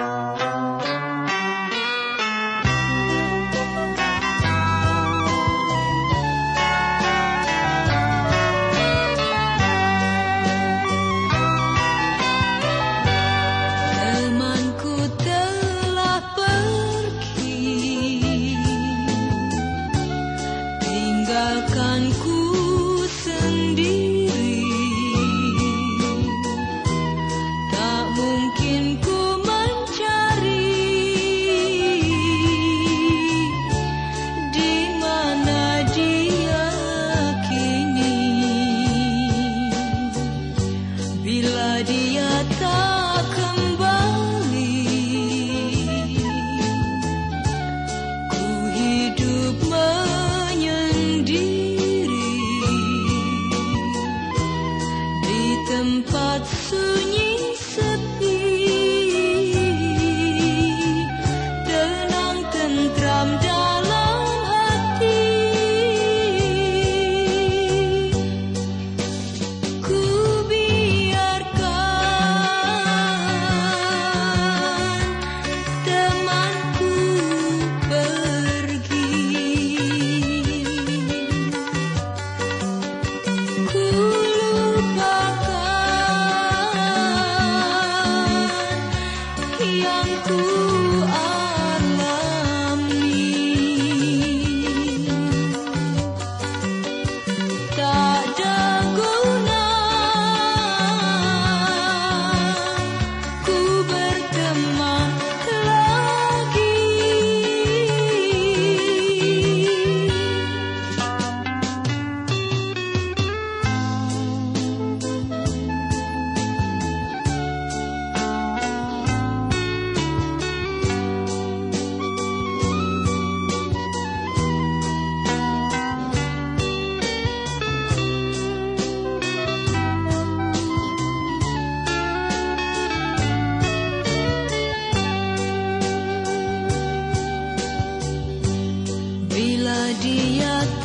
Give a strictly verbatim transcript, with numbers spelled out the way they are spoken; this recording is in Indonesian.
Tinggalkanku sendiri, tak mungkin ku mencari di mana dia kini. Bila dia tak kembali, ku hidup tempat sunyi sepi, tenang tentram dalam hati. Ku biarkan temanku pergi, ku yang ku alami. Tak ada guna ku berteman lagi. Bila dia